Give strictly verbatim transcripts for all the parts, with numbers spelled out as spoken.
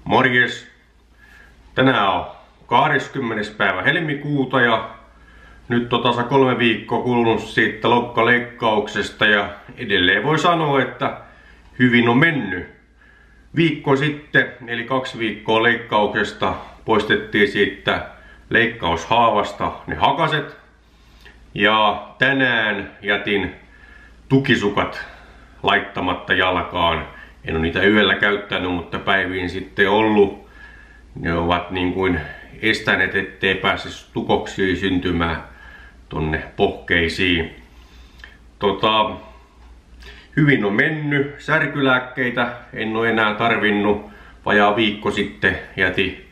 Morjes! Tänään on kahdeskymmenes päivä helmikuuta ja nyt on tasa kolme viikkoa kulunut siitä lokkaleikkauksesta ja edelleen voi sanoa, että hyvin on mennyt. Viikko sitten, eli kaksi viikkoa leikkauksesta, poistettiin siitä leikkaushaavasta ne hakaset. Ja tänään jätin tukisukat laittamatta jalkaan. En ole niitä yöllä käyttänyt, mutta päiviin sitten ollut. Ne ovat niin kuin estäneet, ettei pääsisi tukoksia syntymään tonne pohkeisiin. Tota, hyvin on mennyt. Särkylääkkeitä en ole enää tarvinnut. Vajaa viikko sitten jätin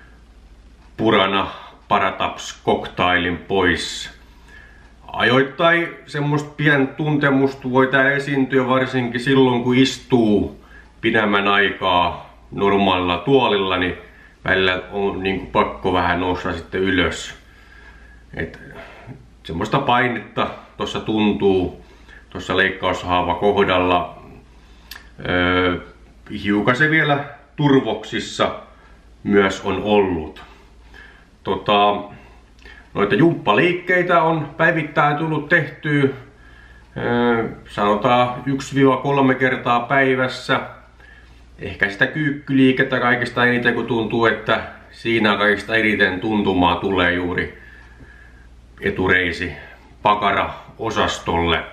Purana Parataps Cocktailin pois. Ajoittain semmoista pientä tuntemusta voi tää esiintyä varsinkin silloin kun istuu pidemmän aikaa normaalilla tuolilla, niin välillä on niin kuin pakko vähän nousta sitten ylös. Et semmoista painetta tuossa tuntuu tuossa leikkaushaava kohdalla. Öö, hiukan se vielä turvoksissa myös on ollut. Tota, Noita jumppaliikkeitä on päivittäin tullut tehtyä, öö, sanotaan yksi kolme kertaa päivässä. Ehkä sitä kyykkyliikettä kaikista eniten, kun tuntuu, että siinä kaikista eniten tuntumaa tulee juuri etureisi pakara-osastolle.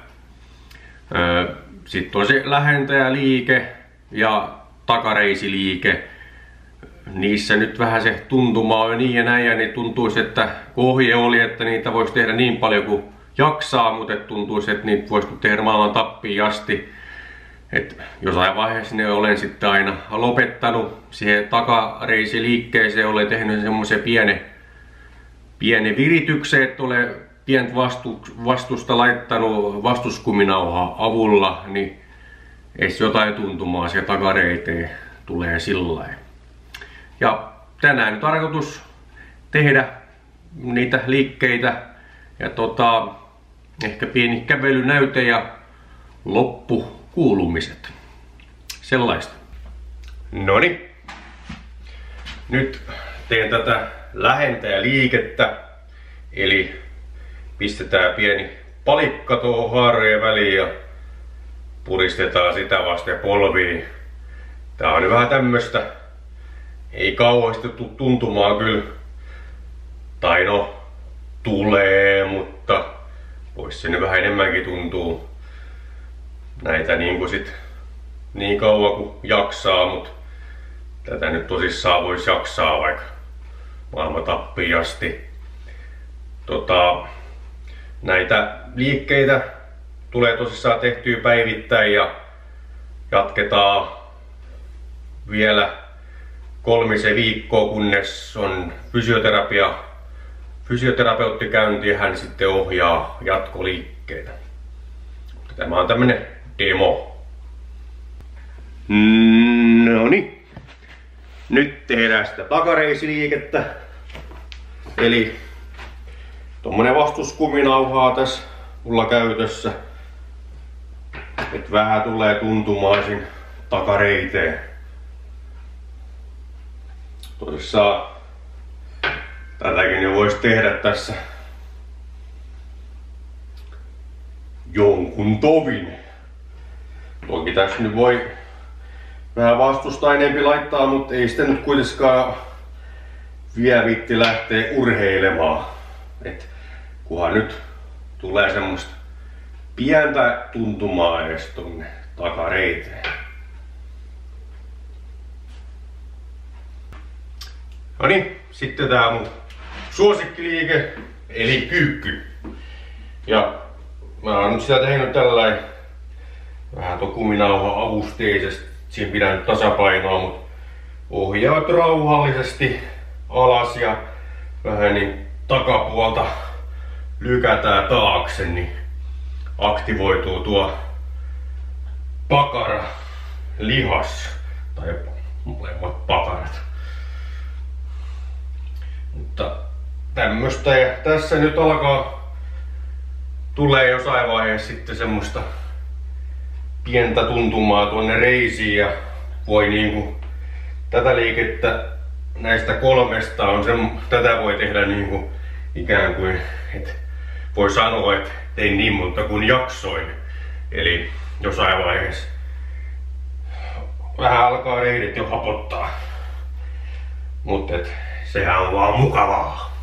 Öö, Sitten on se lähentäjäliike ja takareisiliike. Niissä nyt vähän se tuntuma on niin ja näin, ja niin tuntuisi, että ohje oli, että niitä voisi tehdä niin paljon kuin jaksaa, mutta tuntuisi, että niitä voisi tehdä maailman tappiin asti. Et jossain vaiheessa ne olen sitten aina lopettanut. Siihen takareisiliikkeeseen olen tehnyt semmoisen pienen, pienen virityksen, että olen pientä vastu, vastusta laittanut vastuskuminauhaa avulla, niin edes jotain tuntumaa siihen takareiteen tulee sillä lailla. Ja tänään on tarkoitus tehdä niitä liikkeitä ja tota, ehkä pieni kävelynäyte ja loppukuulumiset. Sellaista. Noniin. Nyt teen tätä lähentäjäliikettä. Eli pistetään pieni palikka tuohon haarojen väliin ja puristetaan sitä vasten polviin. Tää on nyt vähän tämmöstä. Ei kauheasti tule tuntumaan kyllä, tai no, tulee, mutta voisi se nyt vähän enemmänkin tuntuu näitä niin kuin sit niin kauan kuin jaksaa, mutta tätä nyt tosissaan voisi jaksaa vaikka maailman tappiin asti. Tota, näitä liikkeitä tulee tosissaan tehtyä päivittäin ja jatketaan vielä kolmisen viikkoa, kunnes on fysioterapia, fysioterapeuttikäynti ja hän sitten ohjaa jatkoliikkeitä. Tämä on tämmönen demo. Noniin. Nyt tehdään sitä takareisiliikettä. Eli tommonen vastuskuminauhaa tässä mulla käytössä. Et vähän tulee tuntumaan siinä takareiteen. Tosissaan tätäkin jo voisi tehdä tässä jonkun tovin. Toki tässä nyt voi vähän vastusta enempi laittaa, mutta ei sitä nyt kuitenkaan vielä viitti lähteä urheilemaan. Et kunhan nyt tulee semmoista pientä tuntumaa edes tonne takareiteen. No niin, sitten tää mun suosikkiliike, eli kyykky. Ja mä oon nyt sitä tehnyt tällainen vähän tuon kuminauhan avusteisesti. Siinä pidän nyt tasapainoa, mutta ohjaat rauhallisesti alas ja vähän niin takapuolta lykätään taakse, niin aktivoituu tuo pakara lihas tai molemmat pakarat. Mutta tämmöstä, ja tässä nyt alkaa tulee jossain vaiheessa sitten semmoista pientä tuntumaa tuonne reisiin ja voi niinku tätä liikettä näistä kolmesta on sen, tätä voi tehdä niin kuin ikään kuin, että voi sanoa, että tein niin monta kuin jaksoin. Eli jossain vaiheessa vähän alkaa reidet jo hapottaa. Mutta sehän on vaan mukavaa.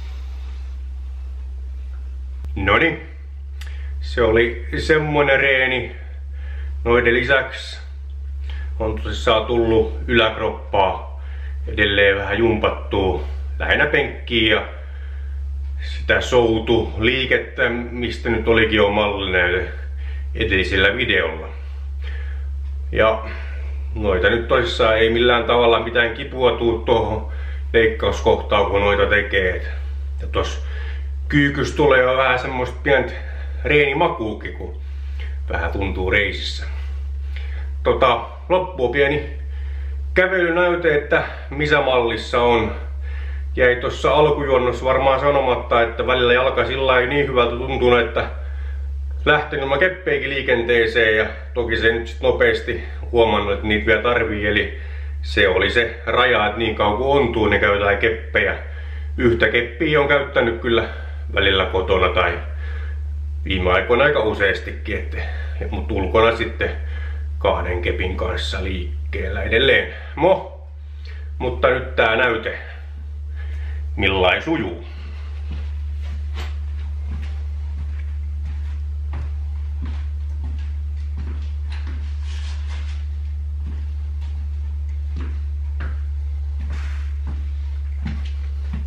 Noniin. Se oli semmonen reeni. Noiden lisäksi on tosissaan tullut yläkroppaa edelleen vähän jumpattua lähinnä penkkiä ja sitä soutu liikettä, mistä nyt olikin jo mallinäyte edellisellä videolla. Ja noita nyt tosissaan ei millään tavalla mitään kipua tuu tuohon leikkauskohtaan, kun noita tekee. Ja tossa kyykys tulee jo vähän semmoista pientä reenimakuukin, kun vähän tuntuu reisissä. Tota, loppuun pieni kävelynäyte, että missä mallissa on. Jäi tuossa alkujuonnossa varmaan sanomatta, että välillä jalka sillä ei niin hyvältä tuntunut, että lähtenyt ilman keppeikin liikenteeseen, ja toki se nyt sit nopeasti huomannut, että niitä vielä tarvii, eli se oli se raja, että niin kauan kuin ontuu, niin käytetään keppejä. Yhtä keppiä on käyttänyt kyllä välillä kotona tai viime aikoina aika useastikin, että, mutta ulkona sitten kahden kepin kanssa liikkeellä edelleen. Mo, mutta nyt tää näyte, millain sujuu.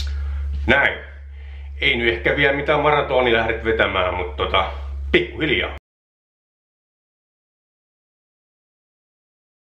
Näin. Ei nyt ehkä vielä mitään maratonia lähdet vetämään, mutta tota, pikkuhiljaa.